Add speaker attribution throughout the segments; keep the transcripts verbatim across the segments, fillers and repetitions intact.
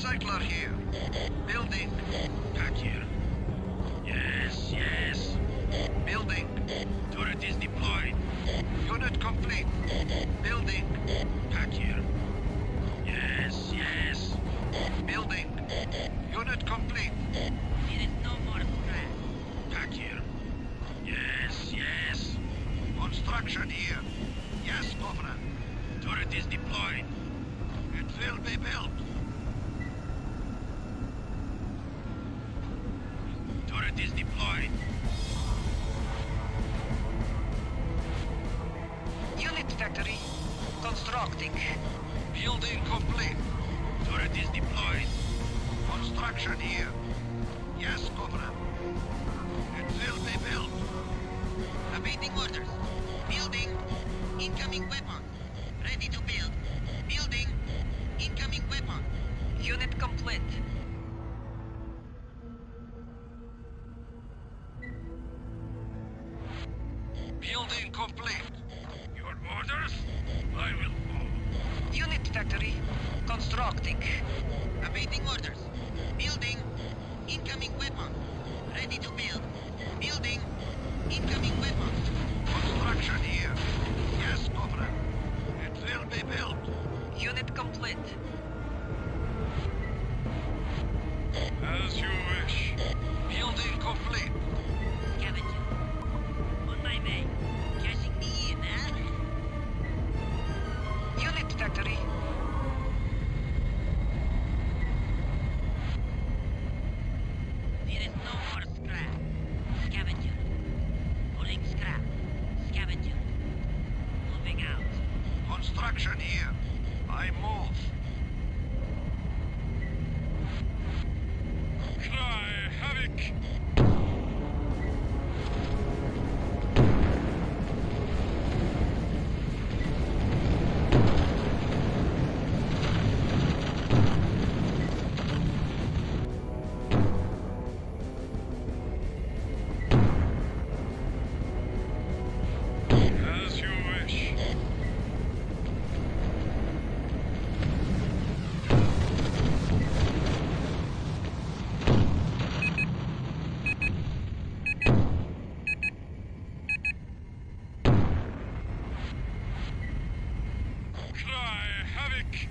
Speaker 1: Recycler here. Building.
Speaker 2: Back here. Yes, yes.
Speaker 1: Building.
Speaker 2: Turret is deployed.
Speaker 1: Unit complete. Building.
Speaker 2: Back here. Yes, yes.
Speaker 1: Building. Unit complete.
Speaker 3: There is no more scrap.
Speaker 2: Back here. Yes, yes.
Speaker 1: Construction here. Yes, Comrade.
Speaker 2: Turret is deployed.
Speaker 1: It will be built.
Speaker 2: Turret is deployed.
Speaker 3: Unit factory. Constructing.
Speaker 1: Building complete.
Speaker 2: Turret is deployed.
Speaker 1: Construction here. Yes, Comrade. It will be built.
Speaker 3: Awaiting orders. Building. Incoming weapon. Ready to build. Building. Incoming weapon. Unit complete.
Speaker 1: Building complete.
Speaker 2: Your orders? I will follow.
Speaker 3: Unit factory. Constructing. Awaiting orders. Building. Incoming weapon. Ready to build. Building. Incoming weapon.
Speaker 1: Construction here. Yes, Comrade. It will be built.
Speaker 3: Unit complete.
Speaker 2: As you wish.
Speaker 1: Building complete.
Speaker 3: Scavenger. On my way. Cashing me in, eh? Unit factory. There is no more scrap. Scavenger. Pulling scrap. Scavenger. Moving out.
Speaker 1: Construction here. I move.
Speaker 2: Cry havoc. As you wish. Cry havoc.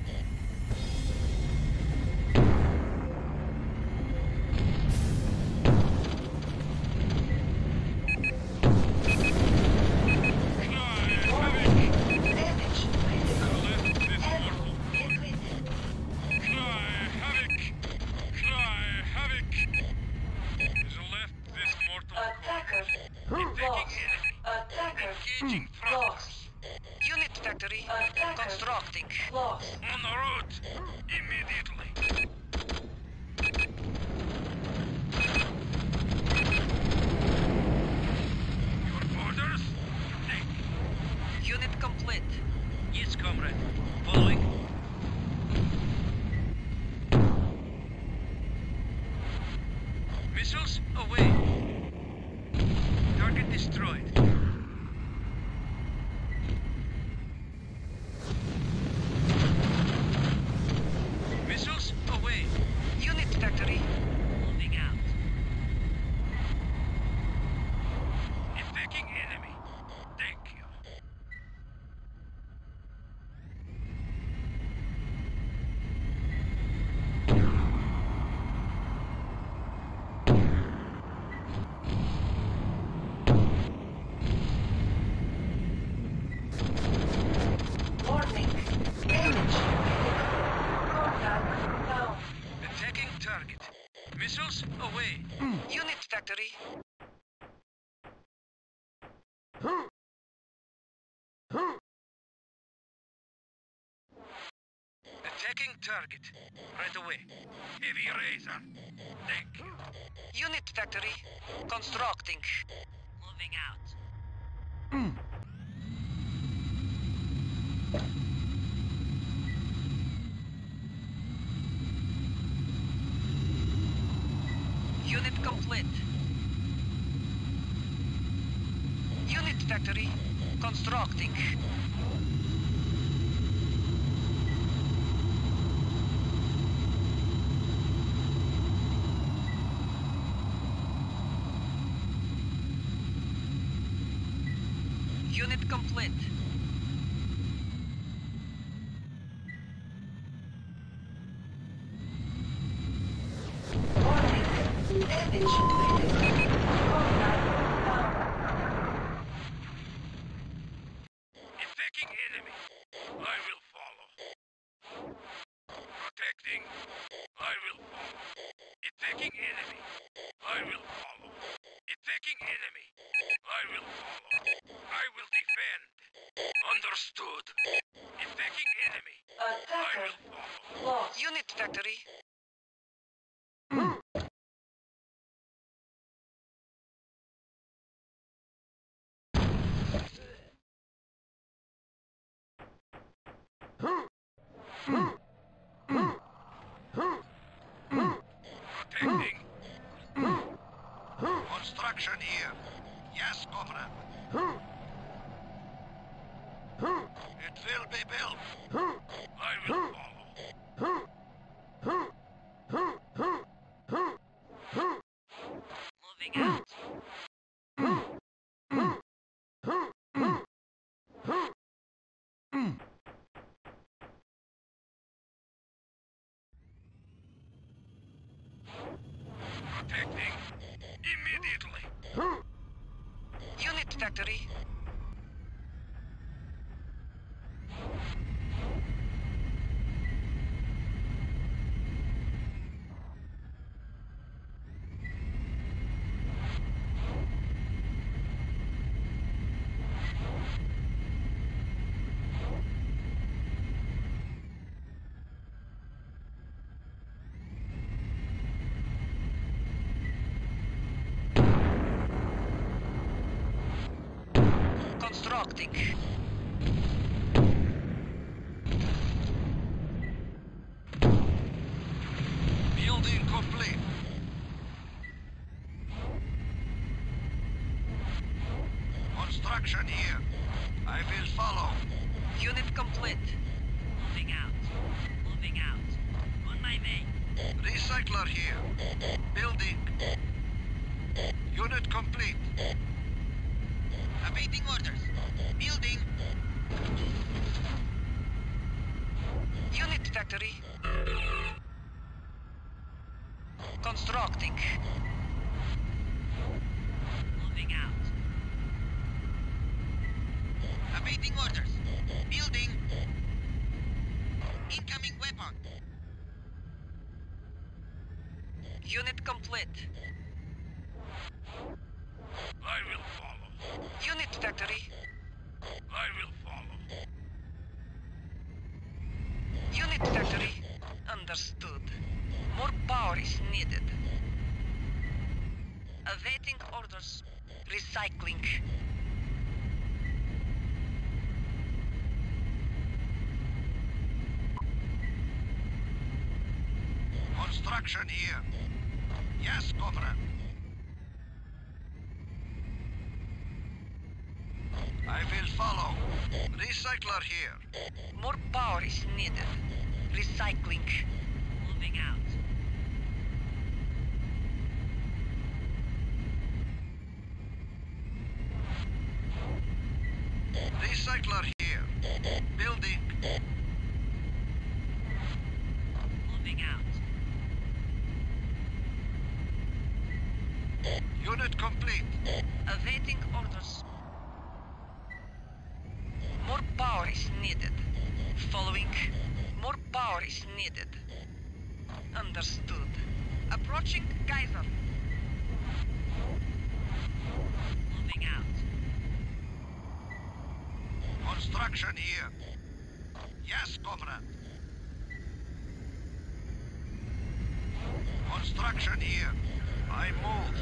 Speaker 2: Cry havoc.
Speaker 3: Damage.
Speaker 2: Left this mortal body.
Speaker 3: Liquid.
Speaker 2: Cry havoc. Cry havoc. Has left this mortal
Speaker 4: Attacker
Speaker 2: body. Taking
Speaker 4: lost.
Speaker 2: enemy.
Speaker 4: Attacker
Speaker 2: Engaging frontals.
Speaker 4: lost.
Speaker 3: Unit factory.
Speaker 4: Attacker
Speaker 3: Constructing.
Speaker 4: lost.
Speaker 2: On the route. Immediately. Your orders? Take.
Speaker 3: Unit complete.
Speaker 2: Yes, comrade. Following. Missiles away. Target destroyed. Missiles away.
Speaker 3: Unit factory. Moving out.
Speaker 2: Attacking enemy. Thank you.
Speaker 4: Warning. Damage. Contact down.
Speaker 2: Attacking target. Missiles away.
Speaker 3: Unit factory.
Speaker 2: Attacking target. Right away. Heavy razor. Thank you.
Speaker 3: Unit factory. Constructing. Moving out. Unit complete. Unit factory. Constructing. complete.
Speaker 4: Warning. Damage detected.
Speaker 2: Attacking enemy. I will follow. Protecting. I will follow. Attacking enemy. I will follow. Attacking enemy. I will follow. I will defend. Understood. Attacking enemy. I
Speaker 4: Attacker
Speaker 2: will follow.
Speaker 4: lost.
Speaker 3: Unit factory.
Speaker 2: Protecting.
Speaker 1: Construction here. Yes, Comrade. It will be built.
Speaker 2: I will follow.
Speaker 3: Moving out.
Speaker 2: Protecting. Immediately.
Speaker 3: Unit factory. Constructing.
Speaker 1: Building complete. Construction here. I will follow.
Speaker 3: Unit complete. Moving out. Moving out. On my way.
Speaker 1: Recycler here. Building. Unit complete.
Speaker 3: Awaiting orders. Building. Unit factory. Constructing. Moving out. Awaiting orders. Building. Incoming weapon. Unit complete.
Speaker 2: I will follow.
Speaker 3: Unit factory.
Speaker 2: I will follow.
Speaker 3: Unit factory. Understood. More power is needed. Awaiting orders. Recycling.
Speaker 1: Construction here. Yes, Comrade. I will follow. Recycler here.
Speaker 3: More power is needed. Recycling. Moving out.
Speaker 1: Recycler here. Building.
Speaker 3: Moving out.
Speaker 1: Unit complete.
Speaker 3: Awaiting orders. More power is needed. Following. More power is needed. Understood. Approaching Kaiser. Moving out.
Speaker 1: Construction here. Yes, Comrade. Construction here. I move.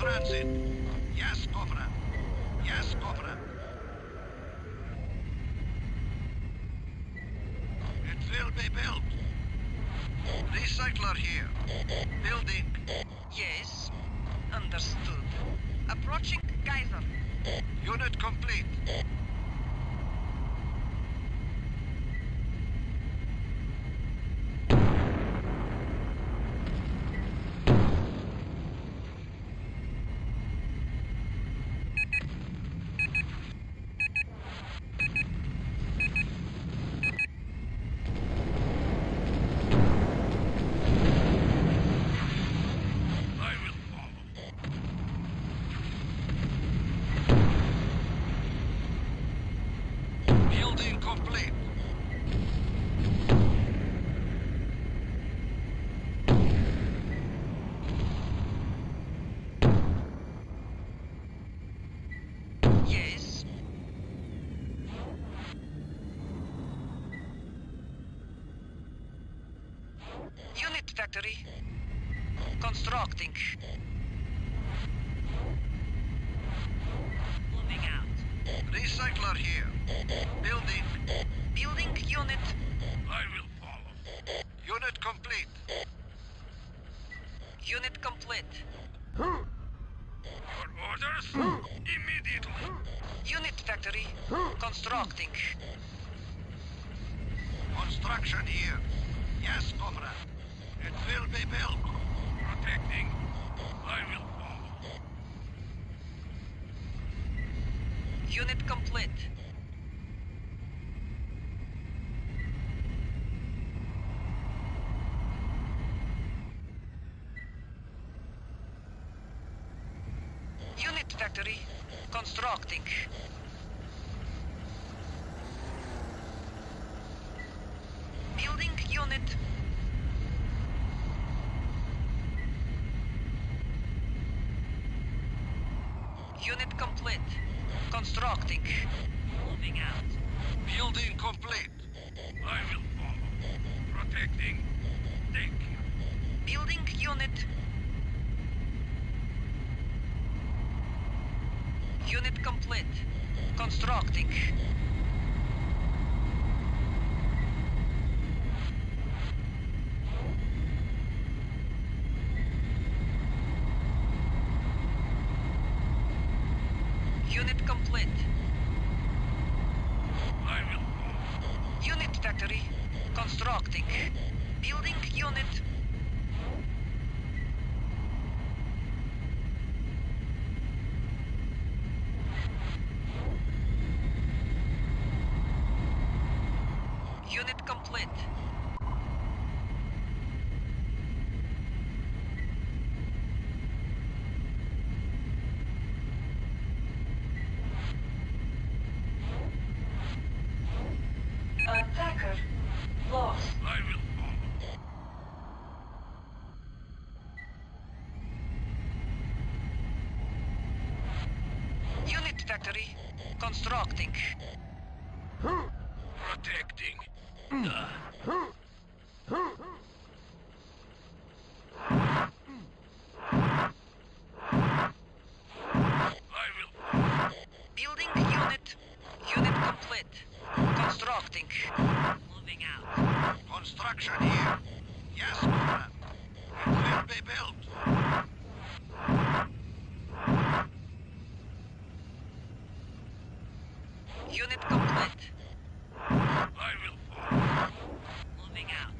Speaker 1: transit. Yes, Cobra. Yes, Cobra. It will be built. Recycler here. Building.
Speaker 3: Yes. Understood. Approaching Kaiser.
Speaker 1: Unit complete.
Speaker 2: I will follow.
Speaker 1: Building complete.
Speaker 3: Yes. Unit factory. Constructing. Moving out.
Speaker 1: Recycler here. Building.
Speaker 3: Building unit.
Speaker 2: I will follow.
Speaker 1: Unit complete.
Speaker 3: Unit complete.
Speaker 2: Your orders? Immediately.
Speaker 3: Unit factory. Constructing.
Speaker 1: Construction here. Yes, Cobra. It will be built.
Speaker 2: Protecting. I will follow.
Speaker 3: Unit complete. Unit factory. Constructing. Building unit. Unit complete. Constructing. Moving out.
Speaker 1: Building complete.
Speaker 2: I will follow. Protecting. Thank you.
Speaker 3: Building unit. Unit complete. Constructing. Unit complete.
Speaker 2: I will follow.
Speaker 3: Unit factory. Constructing. Building unit. Unit complete.
Speaker 4: Attacker lost.
Speaker 2: I will follow.
Speaker 3: Unit factory. Constructing.
Speaker 2: Protecting. Uh, I will follow.
Speaker 3: Building unit. Unit complete. Constructing. Moving out.
Speaker 1: Construction here. Yes, Cobra. It will be built.
Speaker 3: Unit complete.
Speaker 2: I will follow.
Speaker 3: Moving out.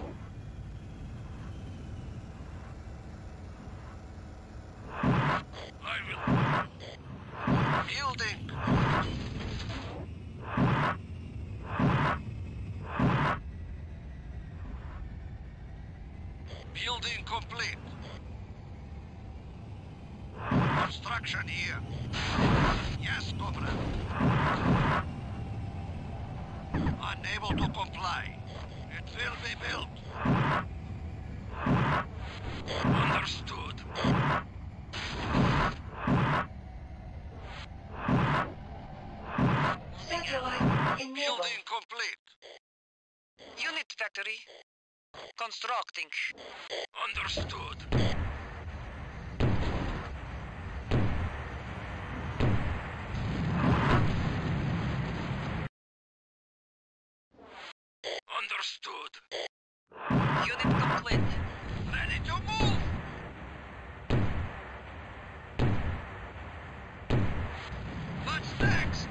Speaker 2: I will follow.
Speaker 1: Building. Building complete. Construction here. Yes, Cobra. Unable to comply. It will be built.
Speaker 2: Understood.
Speaker 4: Satellite enabled.
Speaker 1: Building complete.
Speaker 3: Unit factory. Constructing.
Speaker 2: Understood. Understood.
Speaker 3: Unit complete.
Speaker 2: Ready to move! What's next?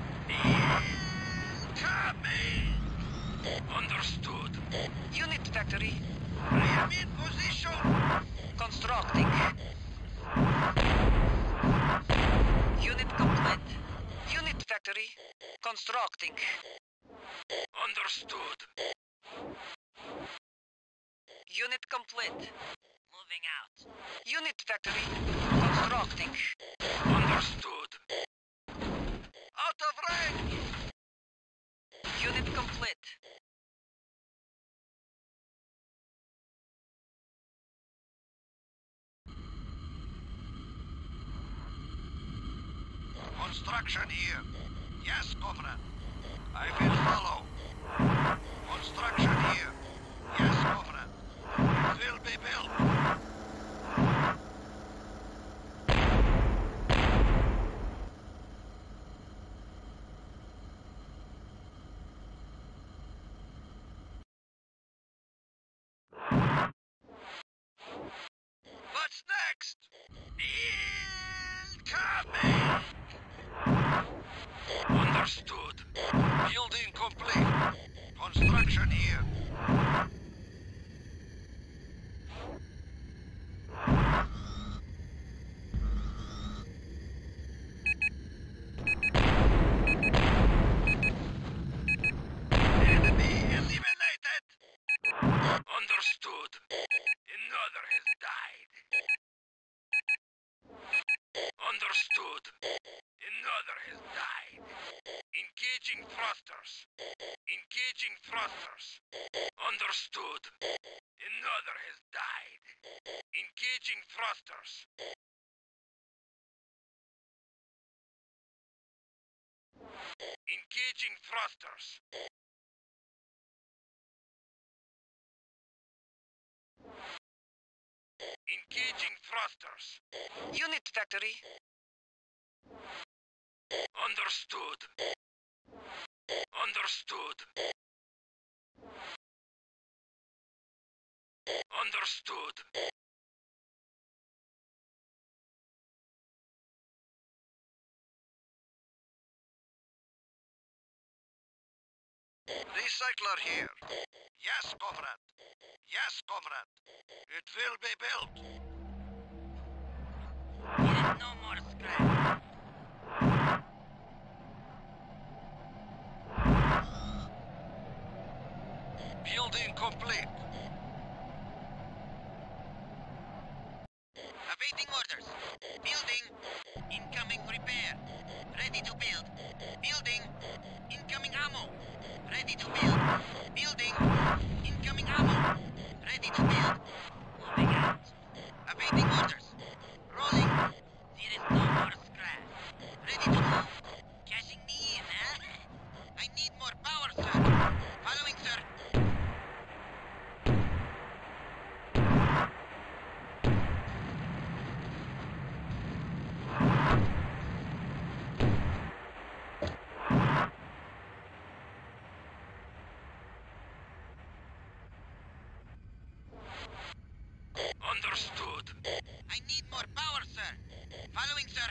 Speaker 2: Incoming! Understood.
Speaker 3: Unit factory.
Speaker 2: I am in position.
Speaker 3: Constructing. Unit complete. Unit factory. Constructing.
Speaker 2: Understood.
Speaker 3: Unit complete.
Speaker 5: Moving out.
Speaker 3: Unit factory. Constructing.
Speaker 2: Understood. Out of range!
Speaker 3: Unit complete.
Speaker 1: Construction here. Yes, comrade. I will follow. Construction here. Yes, comrade. It will be built.
Speaker 2: What's next? Incoming! Understood. Building complete.
Speaker 1: Construction here.
Speaker 2: Enemy eliminated! Understood. Another has died. Understood. Another has died. Engaging thrusters. Engaging thrusters. Understood. Another has died. Engaging thrusters. Engaging thrusters. Engaging thrusters.
Speaker 3: Unit factory.
Speaker 2: Understood. Understood. Understood.
Speaker 1: Recycler here. Yes, comrade. Yes, comrade. It will be built.
Speaker 5: There is no more scrap.
Speaker 1: Building complete.
Speaker 5: Awaiting orders. Building. Incoming repair. Ready to build. Building. Incoming ammo. Ready to build. Building. Incoming ammo. Ready to build. Moving out. Awaiting orders. Rolling. There is no more scrap. Ready to move. Cashing me in, huh? I need more power, sir. Following, sir.
Speaker 2: Understood.
Speaker 5: I need more power, sir. Following, sir.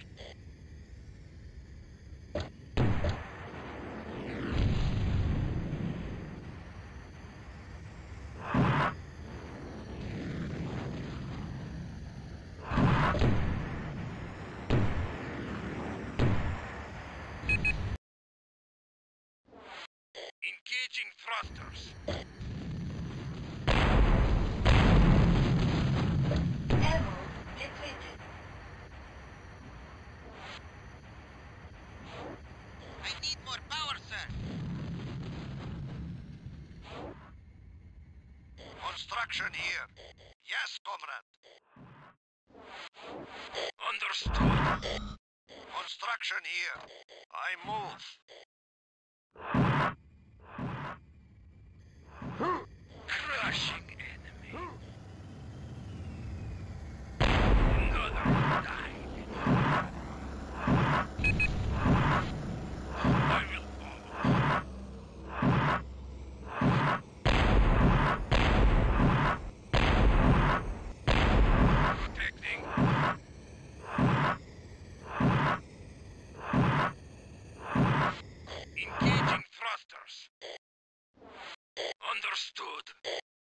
Speaker 2: Engaging thrusters.
Speaker 4: Ammo depleted.
Speaker 5: I need more power, sir.
Speaker 1: Construction here. Yes, comrade.
Speaker 2: Understood.
Speaker 1: Construction here. I move.
Speaker 2: Crushing enemy. Another died. I will follow. orders. Understood.